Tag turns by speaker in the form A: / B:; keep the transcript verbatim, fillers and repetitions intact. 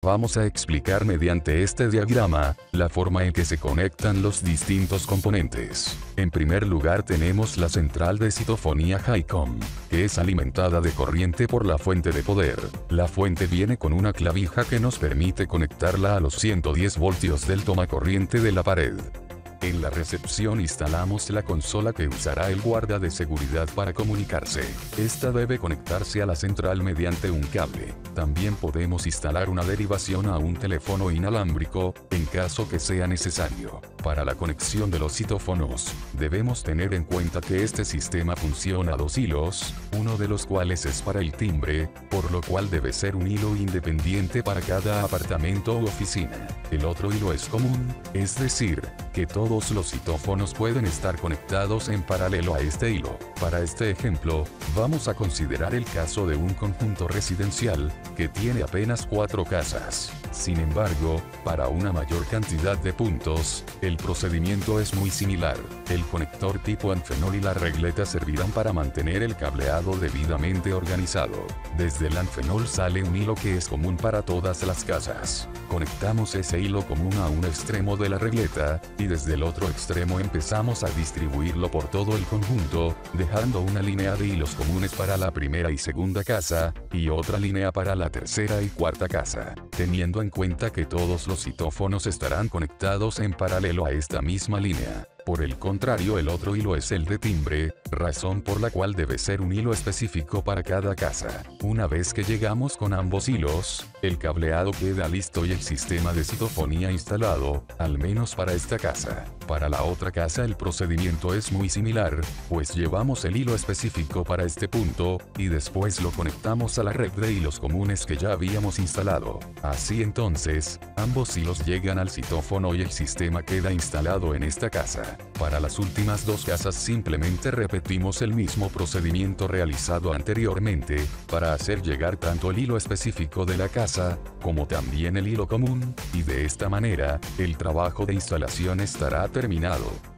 A: Vamos a explicar mediante este diagrama, la forma en que se conectan los distintos componentes. En primer lugar tenemos la central de citofonía Highcom, que es alimentada de corriente por la fuente de poder. La fuente viene con una clavija que nos permite conectarla a los ciento diez voltios del tomacorriente de la pared. En la recepción instalamos la consola que usará el guarda de seguridad para comunicarse. Esta debe conectarse a la central mediante un cable. También podemos instalar una derivación a un teléfono inalámbrico, en caso que sea necesario. Para la conexión de los citófonos, debemos tener en cuenta que este sistema funciona a dos hilos, uno de los cuales es para el timbre, por lo cual debe ser un hilo independiente para cada apartamento u oficina. El otro hilo es común, es decir, que todos los citófonos pueden estar conectados en paralelo a este hilo. Para este ejemplo, vamos a considerar el caso de un conjunto residencial, que tiene apenas cuatro casas. Sin embargo, para una mayor cantidad de puntos, el procedimiento es muy similar. El conector tipo anfenol y la regleta servirán para mantener el cableado debidamente organizado. Desde el anfenol sale un hilo que es común para todas las casas. Conectamos ese hilo común a un extremo de la regleta, y desde el otro extremo empezamos a distribuirlo por todo el conjunto, dejando una línea de hilos comunes para la primera y segunda casa, y otra línea para la tercera y cuarta casa, teniendo en cuenta que todos los citófonos estarán conectados en paralelo a esta misma línea. Por el contrario, el otro hilo es el de timbre, razón por la cual debe ser un hilo específico para cada casa. Una vez que llegamos con ambos hilos, el cableado queda listo y el sistema de citofonía instalado, al menos para esta casa. Para la otra casa el procedimiento es muy similar, pues llevamos el hilo específico para este punto, y después lo conectamos a la red de hilos comunes que ya habíamos instalado. Así entonces, ambos hilos llegan al citófono y el sistema queda instalado en esta casa. Para las últimas dos casas simplemente repetimos el mismo procedimiento realizado anteriormente, para hacer llegar tanto el hilo específico de la casa, como también el hilo común, y de esta manera, el trabajo de instalación estará terminado.